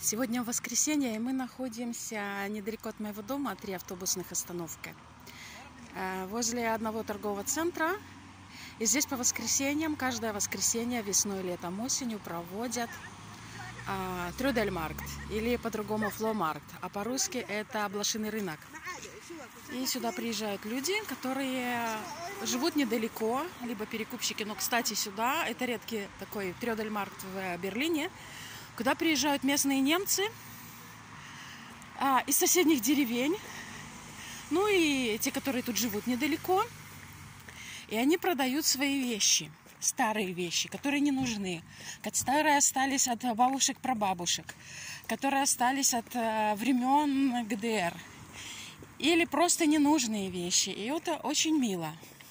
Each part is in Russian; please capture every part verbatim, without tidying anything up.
Сегодня воскресенье, и мы находимся недалеко от моего дома, три автобусных остановки, возле одного торгового центра. И здесь по воскресеньям, каждое воскресенье, весной, летом, осенью проводят а, Трюдельмаркт, или по-другому фломаркт, а по-русски это блошиный рынок. И сюда приезжают люди, которые живут недалеко, либо перекупщики. Но, кстати, сюда, это редкий такой Трюдельмаркт в Берлине, куда приезжают местные немцы а, из соседних деревень, ну и те, которые тут живут недалеко. И они продают свои вещи, старые вещи, которые не нужны, которые остались от бабушек, прабабушек, которые остались от времен ГДР, или просто ненужные вещи. И это очень мило.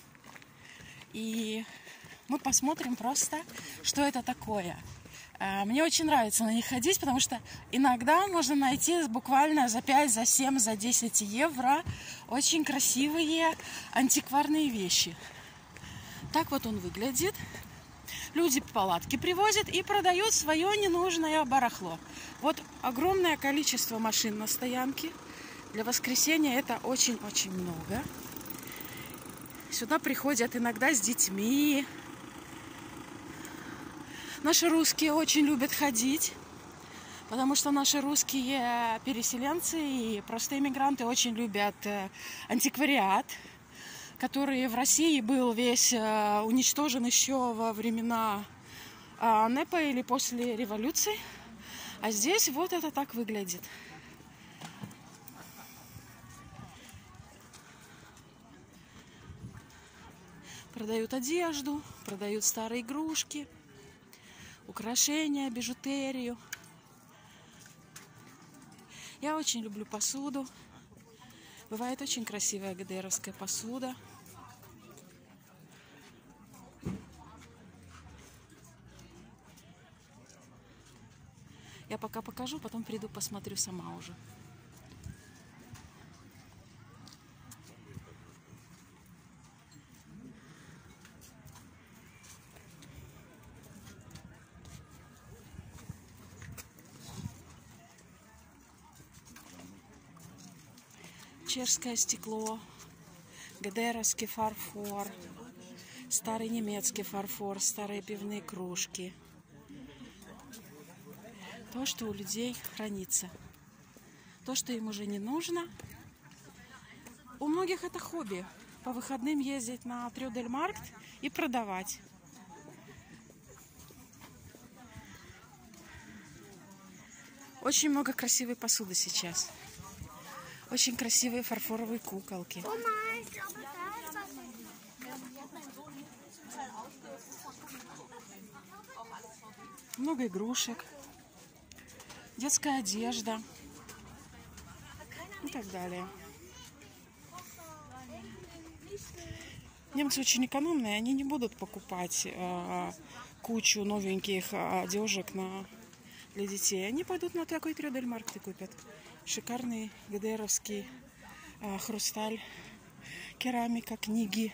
И мы посмотрим просто, что это такое. Мне очень нравится на них ходить, потому что иногда можно найти буквально за пять, за семь, за десять евро очень красивые антикварные вещи. Так вот он выглядит. Люди палатки привозят и продают свое ненужное барахло. Вот огромное количество машин на стоянке. Для воскресенья это очень-очень много. Сюда приходят иногда с детьми. Наши русские очень любят ходить, потому что наши русские переселенцы и простые мигранты очень любят антиквариат, который в России был весь уничтожен еще во времена НЭПа или после революции. А здесь вот это так выглядит. Продают одежду, продают старые игрушки, украшения, бижутерию. Я очень люблю посуду. Бывает очень красивая ГДРовская посуда. Я пока покажу, потом приду, посмотрю сама уже. Чешское стекло, ГДРовский фарфор, старый немецкий фарфор, старые пивные кружки. То, что у людей хранится. То, что им уже не нужно. У многих это хобби. По выходным ездить на Трюдельмаркт и продавать. Очень много красивой посуды сейчас. Очень красивые фарфоровые куколки. Много игрушек. Детская одежда. И так далее. Немцы очень экономные. Они не будут покупать э, кучу новеньких одежек на... для детей. Они пойдут на такой Трюдельмаркт и купят. Шикарный ГДРовский э, хрусталь, керамика, книги.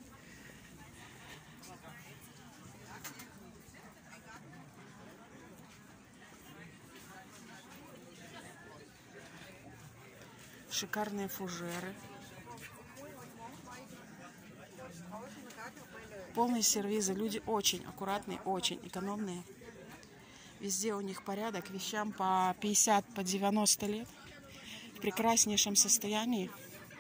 Шикарные фужеры. Полные сервизы. Люди очень аккуратные, очень экономные. Везде у них порядок, вещам по пятьдесят, по девяносто лет, в прекраснейшем состоянии.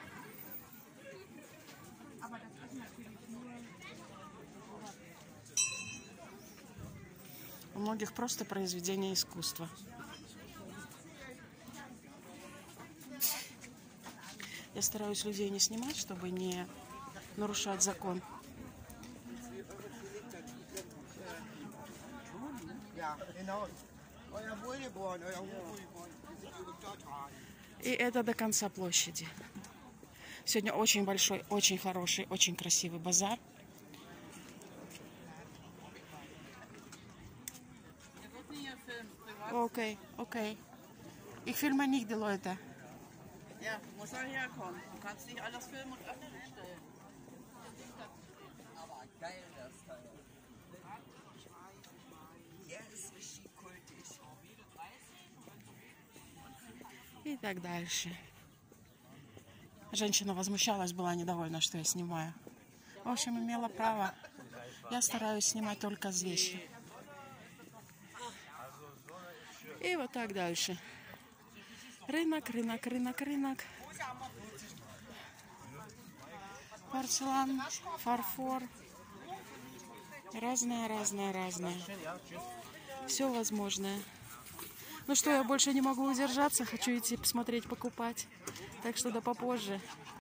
У многих просто произведения искусства. Я стараюсь людей не снимать, чтобы не нарушать закон. И это до конца площади. Сегодня очень большой, очень хороший, очень красивый базар. Окей, окей. Ich filme nicht die Leute. Ja, muss er herkommen. Du kannst nicht alles filmen und online stellen. Aber geil, das Teil. Der ist richtig kultig. И так дальше. Женщина возмущалась, была недовольна, что я снимаю. В общем, имела право. Я стараюсь снимать только вещи. И вот так дальше. Рынок, рынок, рынок, рынок. Порцелан, фарфор. Разное, разное, разное. Все возможное. Ну что, я больше не могу удержаться. Хочу идти посмотреть, покупать. Так что до попозже.